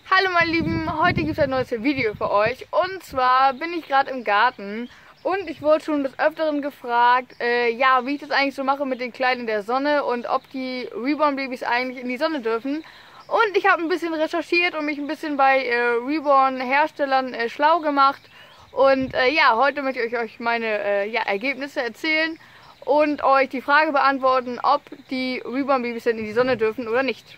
Hallo meine Lieben, heute gibt es ein neues Video für euch. Und zwar bin ich gerade im Garten und ich wurde schon des Öfteren gefragt, wie ich das eigentlich so mache mit den Kleinen in der Sonne und ob die Reborn-Babys eigentlich in die Sonne dürfen. Und ich habe ein bisschen recherchiert und mich ein bisschen bei Reborn-Herstellern schlau gemacht. Und heute möchte ich euch meine Ergebnisse erzählen und euch die Frage beantworten, ob die Reborn-Babys denn in die Sonne dürfen oder nicht.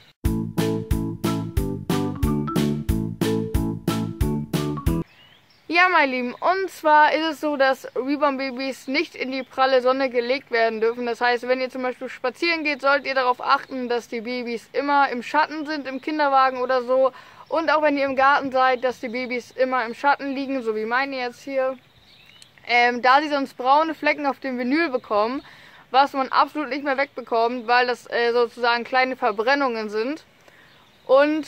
Ja, meine Lieben, und zwar ist es so, dass Reborn-Babys nicht in die pralle Sonne gelegt werden dürfen. Das heißt, wenn ihr zum Beispiel spazieren geht, solltet ihr darauf achten, dass die Babys immer im Schatten sind, im Kinderwagen oder so. Und auch wenn ihr im Garten seid, dass die Babys immer im Schatten liegen, so wie meine jetzt hier. Da sie sonst braune Flecken auf dem Vinyl bekommen, was man absolut nicht mehr wegbekommt, weil das sozusagen kleine Verbrennungen sind. Und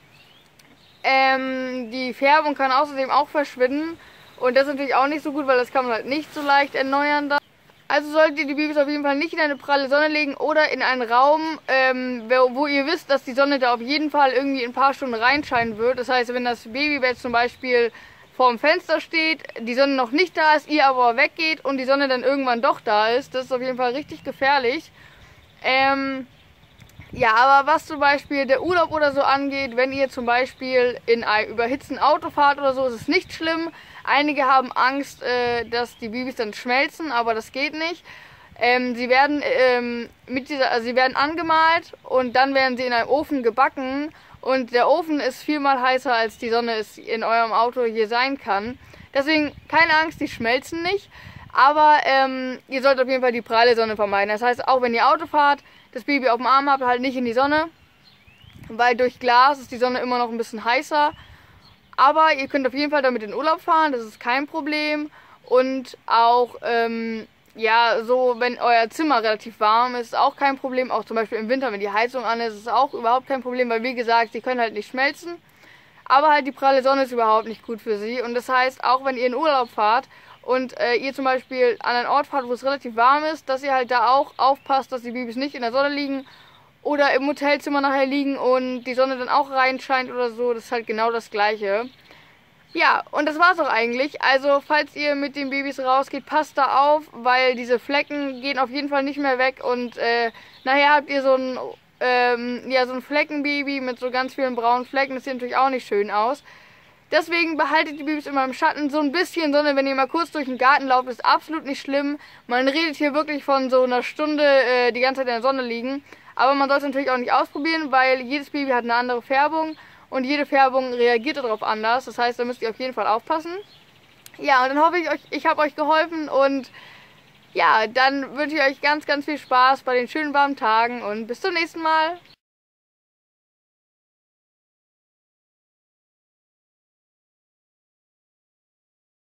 die Färbung kann außerdem auch verschwinden und das ist natürlich auch nicht so gut, weil das kann man halt nicht so leicht erneuern dann. Also solltet ihr die Babys auf jeden Fall nicht in eine pralle Sonne legen oder in einen Raum, wo ihr wisst, dass die Sonne da auf jeden Fall irgendwie in ein paar Stunden reinscheinen wird. Das heißt, wenn das Babybett zum Beispiel vorm Fenster steht, die Sonne noch nicht da ist, ihr aber weggeht und die Sonne dann irgendwann doch da ist, das ist auf jeden Fall richtig gefährlich. Ja, aber was zum Beispiel der Urlaub oder so angeht, wenn ihr zum Beispiel in einem überhitzten Auto fahrt oder so, ist es nicht schlimm. Einige haben Angst, dass die Babys dann schmelzen, aber das geht nicht. Sie werden sie werden angemalt und dann werden sie in einem Ofen gebacken und der Ofen ist viermal heißer, als die Sonne es in eurem Auto hier sein kann. Deswegen keine Angst, die schmelzen nicht. Aber ihr sollt auf jeden Fall die pralle Sonne vermeiden. Das heißt, auch wenn ihr Auto fahrt, das Baby auf dem Arm habt, halt nicht in die Sonne, weil durch Glas ist die Sonne immer noch ein bisschen heißer. Aber ihr könnt auf jeden Fall damit in den Urlaub fahren, das ist kein Problem. Und auch, wenn euer Zimmer relativ warm ist, auch kein Problem. Auch zum Beispiel im Winter, wenn die Heizung an ist, ist auch überhaupt kein Problem, weil wie gesagt, sie können halt nicht schmelzen. Aber halt die pralle Sonne ist überhaupt nicht gut für sie. Und das heißt, auch wenn ihr in Urlaub fahrt, und ihr zum Beispiel an einen Ort fahrt, wo es relativ warm ist, dass ihr halt da auch aufpasst, dass die Babys nicht in der Sonne liegen oder im Hotelzimmer nachher liegen und die Sonne dann auch reinscheint oder so. Das ist halt genau das Gleiche. Ja, und das war's auch eigentlich. Also, falls ihr mit den Babys rausgeht, passt da auf, weil diese Flecken gehen auf jeden Fall nicht mehr weg und nachher habt ihr so ein Fleckenbaby mit so ganz vielen braunen Flecken. Das sieht natürlich auch nicht schön aus. Deswegen behaltet die Babys immer im Schatten, so ein bisschen Sonne, wenn ihr mal kurz durch den Garten lauft, ist absolut nicht schlimm. Man redet hier wirklich von so einer Stunde die ganze Zeit in der Sonne liegen. Aber man sollte es natürlich auch nicht ausprobieren, weil jedes Baby hat eine andere Färbung und jede Färbung reagiert darauf anders. Das heißt, da müsst ihr auf jeden Fall aufpassen. Ja, und dann hoffe ich habe euch geholfen und ja, dann wünsche ich euch ganz, ganz viel Spaß bei den schönen warmen Tagen und bis zum nächsten Mal.